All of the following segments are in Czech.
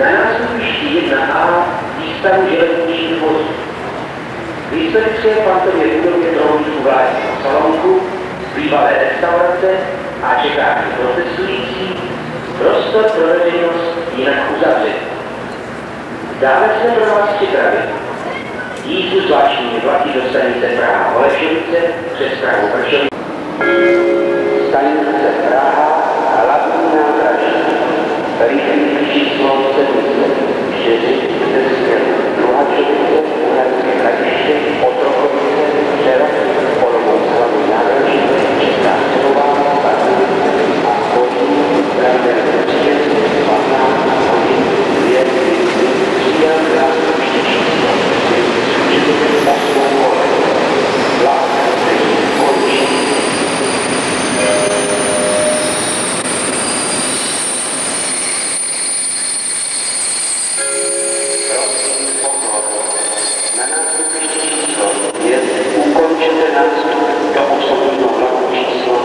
Na nástupišti 1A výstavu železničních vozů. V historické pantově budově trolíčů vládního salonku, bývalé restaurace a čekání protestující, prostor pro veřejnost jinak uzavřen. Dále jsme pro vás připravili jízdu zvláštními vlaky do stanice Praha-Holešovice přes Prahu-Pršovice, stanice Praha, hlavní nádraží, rychlý číslo 704, České Luhačovice, Uherské Hradiště, Otrokovice, Přerov, Olomouc hlavní nádraží, Česká Třebová, Pardubice a Koží, Pravé 12 hodin, 2 přijel nástupiště číslo 8 kole. Vlak, který končí. Na nástupiště číslo 5 ukončete nástup do osobního vlaku číslo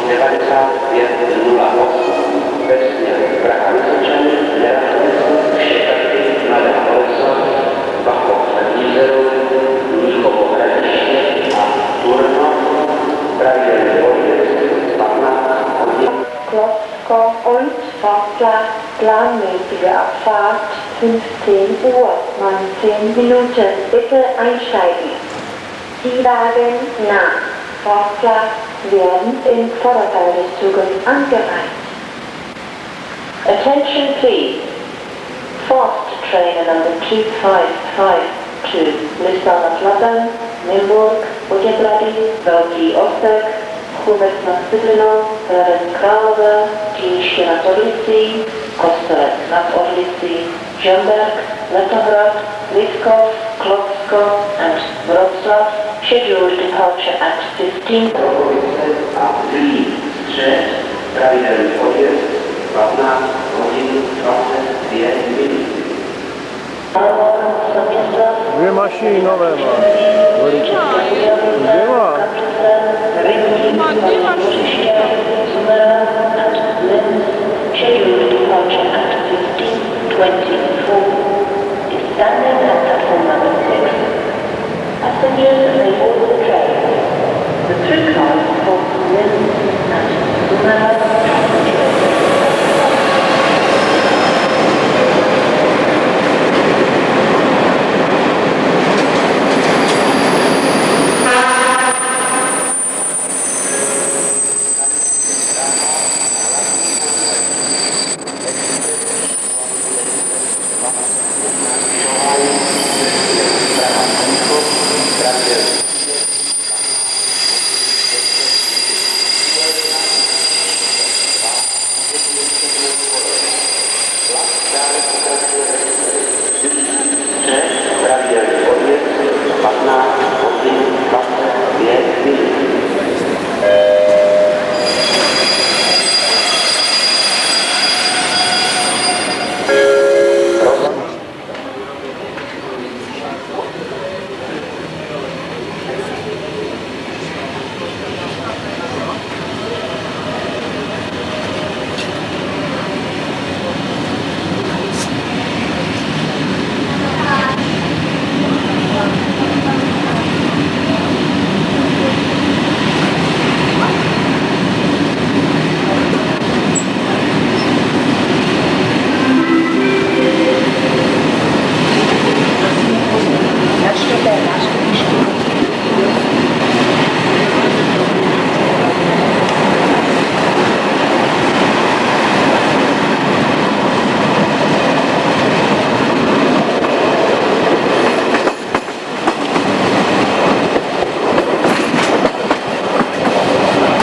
9508 ve směru Praha-Vysočany, Nerachovice, Štěpky, Mladá Boleslav, Bachov nad Nízerou, Mnichovo Hradiště a Turnov, pravidelný odjezd 15 hodin. Klotzko und Fahrplatz planmäßige Abfahrt 15 Uhr 19 Minuten. Bitte einsteigen. Die Wagen nach Fahrplatz werden im Vorderteil des Zuges angereiht. Attention please. Fast train number 2552 Lysana Plaza, Nymburk, Poděbrady, Velký Ostek, Chůvec nad Cidlinou, Hradec Králové, Klíště nad Orlicí, Kostelec nad Orlicí, Žamberk, Letohrad, Liskov, Klotzko and Wroclaw. Scheduled departure at 15. A Zlín, Střed, pravidelný odjezd 15 hodin 22 minut. Dvě mašiny nové má. Kde má? Má dvě mašiny. Scheduled departure at 15:24 is standing at platform number 6. Passengers may board the train. The through cars for Linz and Sumera passengers.